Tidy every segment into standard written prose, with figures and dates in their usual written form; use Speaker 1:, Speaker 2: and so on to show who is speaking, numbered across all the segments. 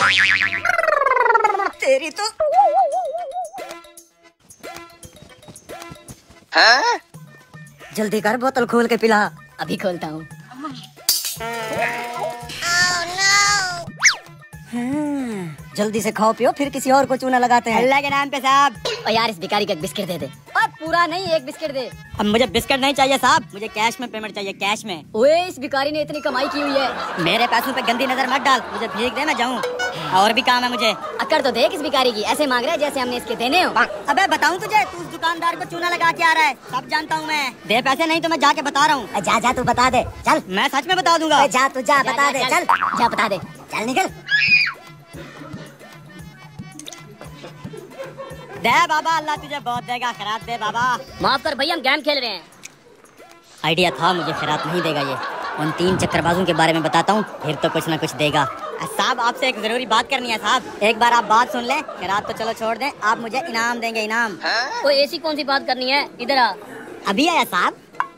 Speaker 1: तेरी तो जल्दी कर, बोतल खोल के पिला।
Speaker 2: अभी खोलता हूँ।
Speaker 1: जल्दी से खाओ पियो, फिर किसी और को चूना लगाते हैं।
Speaker 2: अल्लाह के नाम पे साहब। और यार इस भिखारी का एक बिस्किट दे दे। अब पूरा नहीं, एक बिस्किट दे।
Speaker 1: अब मुझे बिस्किट नहीं चाहिए साहब, मुझे कैश में पेमेंट चाहिए, कैश में।
Speaker 2: ओए इस भिखारी ने इतनी कमाई की हुई है।
Speaker 1: मेरे पैसों पे गंदी नजर मत डाल, मुझे भीख दे, मैं जाऊँ। और भी काम है मुझे।
Speaker 2: अकड़ तो देख इस भिखारी की, ऐसे मांग रहा है जैसे हमने इसके देने हो।
Speaker 1: अबे बताऊँ तुझे, तू उस दुकानदार को चूना लगा के आ रहा है, सब जानता हूँ मैं। दे पैसे नहीं तो मैं जाके बता रहा हूँ।
Speaker 2: जा जा तू बता दे, चल।
Speaker 1: मैं सच में बता दूंगा।
Speaker 2: जा तू जा बता दे, चल जा बता दे, चल निकल।
Speaker 1: दे बाबा, अल्लाह तुझे बहुत देगा, खैरात दे बाबा।
Speaker 2: माफ कर भैया, हम गेम खेल रहे हैं।
Speaker 1: आइडिया था मुझे, खैरात नहीं देगा ये। उन 3 चक्करबाजों के बारे में बताता हूँ, फिर तो कुछ ना कुछ देगा। साहब आपसे एक जरूरी बात करनी है साहब, एक बार आप बात सुन लें, खैरात तो चलो छोड़ दें, आप मुझे इनाम देंगे, इनाम।
Speaker 2: तो ऐसी कौन सी बात करनी है, इधर आ।
Speaker 1: अभी आया साहब।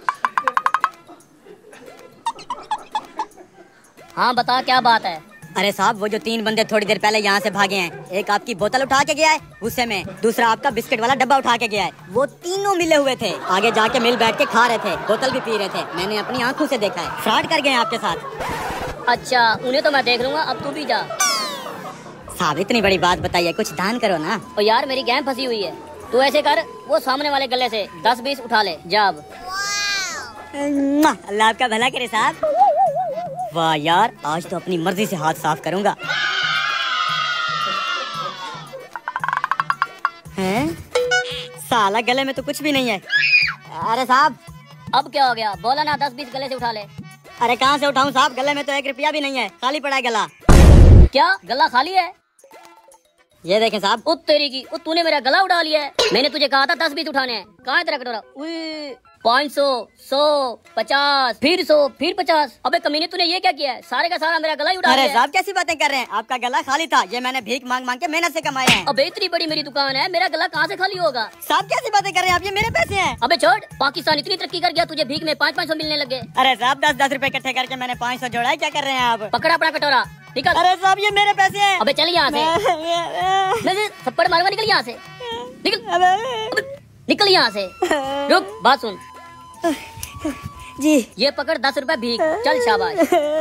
Speaker 2: हाँ बता क्या बात है।
Speaker 1: अरे साहब, वो जो 3 बंदे थोड़ी देर पहले यहाँ से भागे हैं, एक आपकी बोतल उठा के गया है गुस्से में, दूसरा आपका बिस्किट वाला डब्बा उठा के गया है। वो तीनों मिले हुए थे, आगे जाके मिल बैठ के खा रहे थे, बोतल भी पी रहे थे। मैंने अपनी आंखों से देखा है, फ्रॉड कर गए आपके साथ।
Speaker 2: अच्छा, उन्हें तो मैं देख लूंगा, अब तू भी जा।
Speaker 1: साहब इतनी बड़ी बात बताइए, कुछ दान करो ना।
Speaker 2: और यार मेरी गैम फंसी हुई है, तू ऐसे कर, वो सामने वाले गले से 10-20 उठा ले, जा अब।
Speaker 1: अल्लाह आपका भला करे साहब। वाह यार, आज तो अपनी मर्जी से हाथ साफ करूंगा। हैं? साला गले में तो कुछ भी नहीं है। अरे साहब,
Speaker 2: अब क्या हो गया, बोला ना 10-20 गले से उठा ले।
Speaker 1: अरे कहाँ से उठाऊं साहब, गले में तो 1 रुपया भी नहीं है, खाली पड़ा है गला।
Speaker 2: क्या गला खाली है?
Speaker 1: ये देखें साहब।
Speaker 2: ओ तेरी की, ओ तूने मेरा गला उड़ा लिया है। मैंने तुझे कहा था 10-20 उठाने हैं, कहाँ है तेरा कटोरा? 500, 100, 50, फिर 100, फिर 50। अबे कमीने, तूने ये क्या किया है? सारे का सारा मेरा गला ही उड़ा लिया।
Speaker 1: अरे साहब कैसी बातें कर रहे हैं, आपका गला खाली था, ये मैंने भीख मांग मांग के मेहनत से कमाया है।
Speaker 2: अबे इतनी बड़ी मेरी दुकान है, मेरा गला कहाँ से खाली होगा?
Speaker 1: साहब कैसी बातें कर रहे हैं आप, ये मेरे पैसे हैं।
Speaker 2: अबे छोड़, पाकिस्तान इतनी तरक्की कर गया, तुझे भीख में 500-500 मिलने लगे।
Speaker 1: अरे साहब 10-10 रुपए इकट्ठे करके मैंने 500 जोड़ा है, क्या कर रहे हैं आप?
Speaker 2: पकड़ा अपना कटोरा, निकल।
Speaker 1: अरे साहब ये मेरे पैसे हैं।
Speaker 2: अबे चल यहाँ से, थप्पड़ मारूंगा, निकल यहाँ से, निकल, निकल यहाँ से। रुक, बात सुन
Speaker 1: जी।
Speaker 2: ये पकड़ 10 रुपए भीख, चल शाबाश।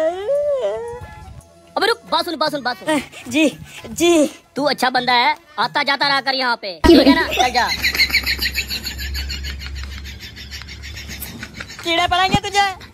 Speaker 2: अबे रुक, बात सुन, बात सुन, बात सुन।
Speaker 1: जी जी।
Speaker 2: तू अच्छा बंदा है, आता जाता रहा कर यहाँ पे, ठीक है ना? चल जा।
Speaker 1: कीड़े पड़ेंगे तुझे।